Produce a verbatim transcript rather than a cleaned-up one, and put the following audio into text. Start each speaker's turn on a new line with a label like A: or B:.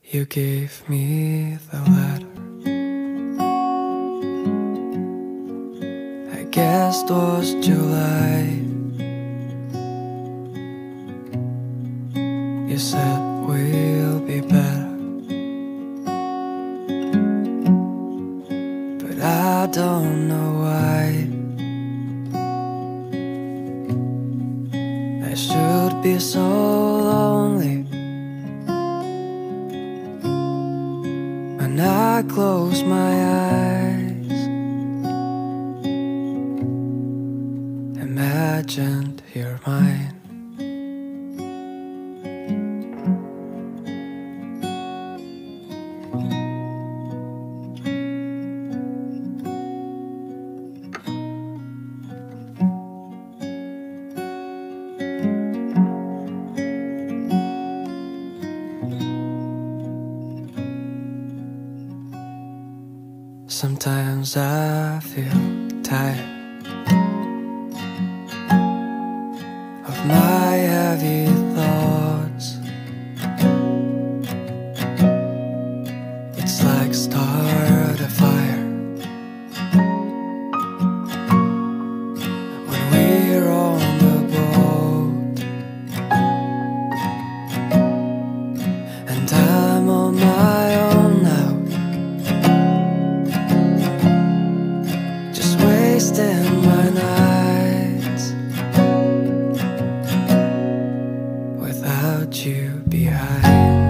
A: You gave me the letter. I guess it was July. You said we'll be better, but I don't know why. I should be so lonely when I close my eyes. Imagined you're mine. Sometimes I feel tired of my heavy thoughts. It's like start a fire when we're on the boat, and I'm on my own now, wasting my nights without you behind.